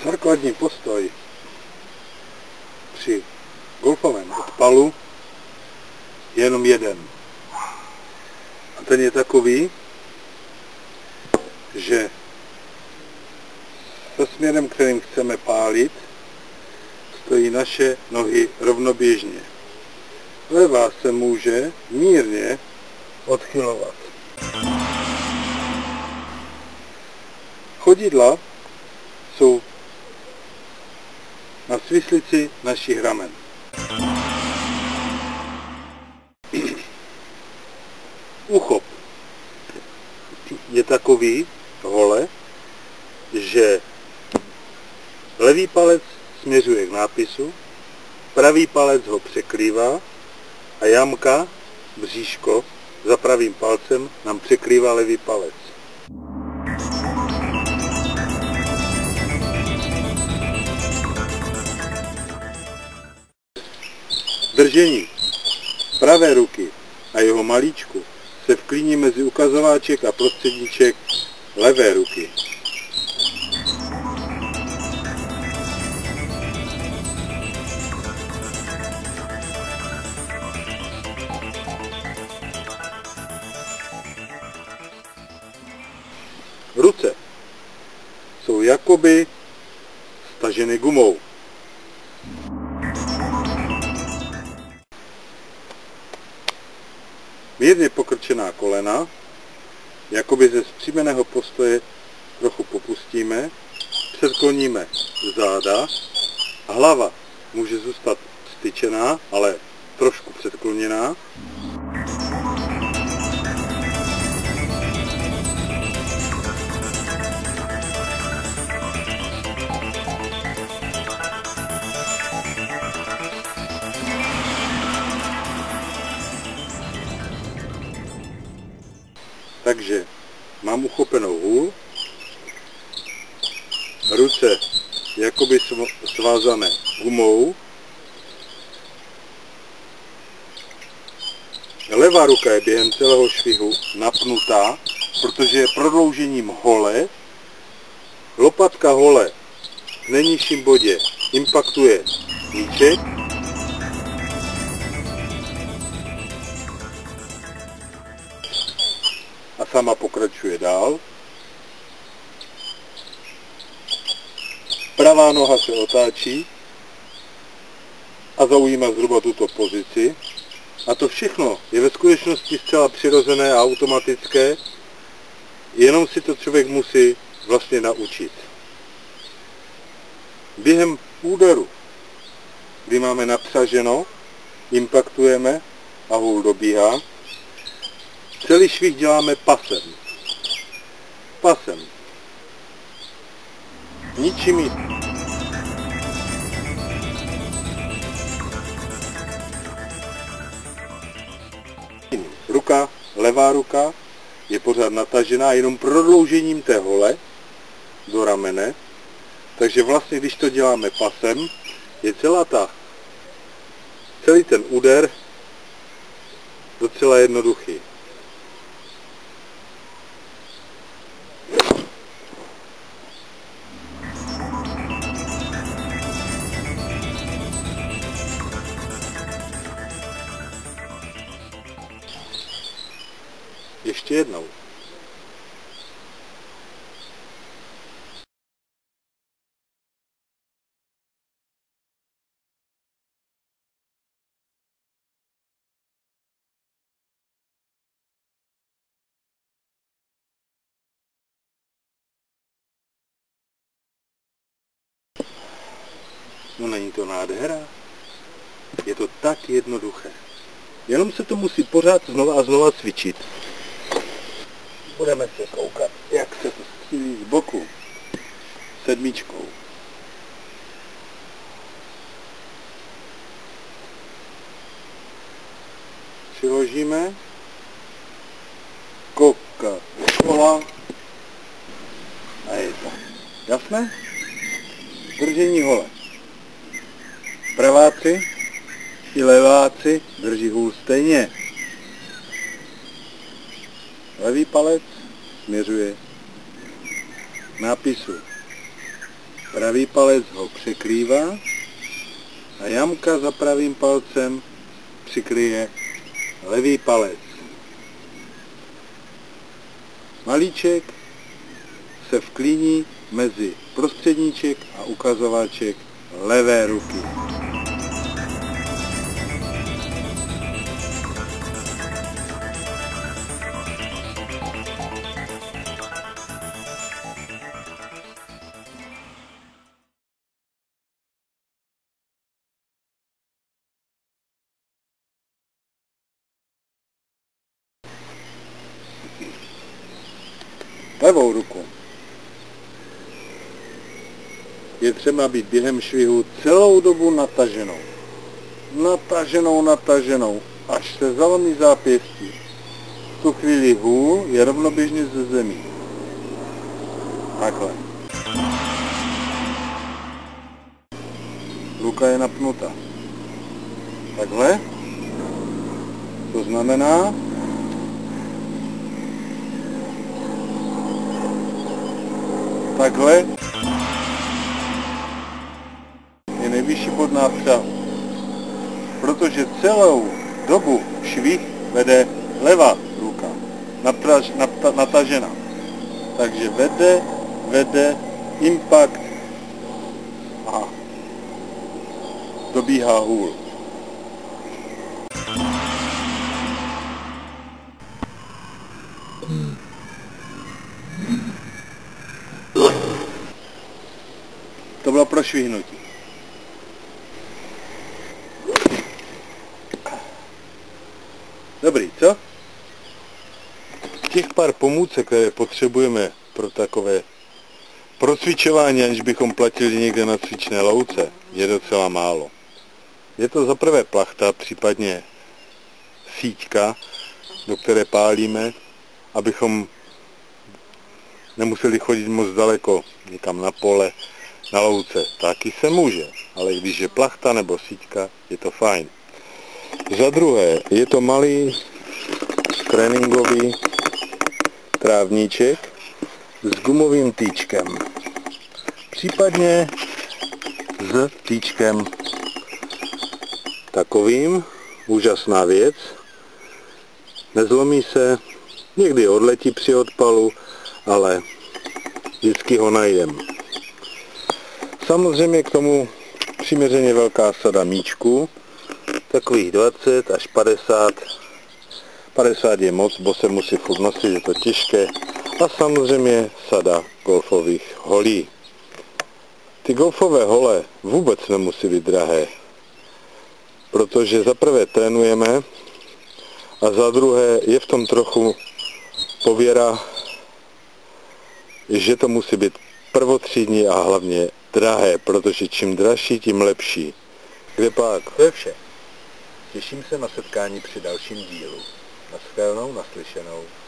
Základní postoj při golfovém odpalu je jenom jeden. A ten je takový, že se směrem, kterým chceme pálit, stojí naše nohy rovnoběžně. Levá se může mírně odchylovat. Chodidla jsou na svislici našich ramen. Úchop je takový hole, že levý palec směřuje k nápisu, pravý palec ho překrývá a jamka, bříško, za pravým palcem nám překrývá levý palec. Držení pravé ruky a jeho malíčku se vklíní mezi ukazováček a prostředníček levé ruky. Ruce jsou jakoby staženy gumou. Mírně pokrčená kolena, jakoby ze zpřímeného postoje trochu popustíme, předkloníme záda a hlava může zůstat styčená, ale trošku předkloněná. Takže mám uchopenou hůl, ruce jakoby svázané gumou, levá ruka je během celého švihu napnutá, protože je prodloužením hole, lopatka hole v nejnižším bodě impaktuje míček, a sama pokračuje dál. Pravá noha se otáčí a zaujímá zhruba tuto pozici. A to všechno je ve skutečnosti zcela přirozené a automatické, jenom si to člověk musí vlastně naučit. Během úderu, kdy máme napřaženo, impaktujeme a hůl dobíhá, celý švih děláme pasem. Pasem. Ničím jiným. Ruka, levá ruka je pořád natažená jenom prodloužením té hole do ramene. Takže vlastně, když to děláme pasem, je celý ten úder docela jednoduchý. Ještě jednou. No není to nádhera? Je to tak jednoduché. Jenom se to musí pořád znova a znova cvičit. Budeme se koukat, jak se to střílí z boku. Sedmičkou. Přiložíme. Koukat dokola. A je to. Jasné? Držení hole. Praváci i leváci drží hůl stejně. Levý palec směřuje k nápisu. Pravý palec ho překrývá a jamka za pravým palcem přikryje levý palec. Malíček se vklíní mezi prostředníček a ukazováček levé ruky. Levou ruku je třeba být během švihu celou dobu nataženou. Nataženou, až se zalomí zápěstí. V tu chvíli hůl je rovnoběžně ze zemí. Takhle. Ruka je napnuta. Takhle. To znamená, takhle je nejvyšší bod nápřahu, protože celou dobu švih vede levá ruka, natažena. Takže vede, impact a dobíhá hůl. To bylo prošvihnutí. Dobrý, co? Těch pár pomůcek, které potřebujeme pro takové procvičování, aniž bychom platili někde na cvičné louce, je docela málo. Je to za prvé plachta, případně síťka, do které pálíme, abychom nemuseli chodit moc daleko, někam na pole, na louce. Taky se může, ale když je plachta nebo síťka, je to fajn. Za druhé, je to malý tréninkový trávníček s gumovým týčkem. Případně s týčkem takovým, úžasná věc. Nezlomí se, někdy odletí při odpalu, ale vždycky ho najdem. Samozřejmě k tomu přiměřeně velká sada míčků, takových 20 až 50. 50 je moc, bo se musí furt nosit, je to těžké. A samozřejmě sada golfových holí. Ty golfové hole vůbec nemusí být drahé, protože za prvé trénujeme a za druhé je v tom trochu pověra, že to musí být prvotřídní a hlavně drahé, protože čím dražší, tím lepší. Kdepak? To je vše. Těším se na setkání při dalším dílu. Naschledanou, naslyšenou.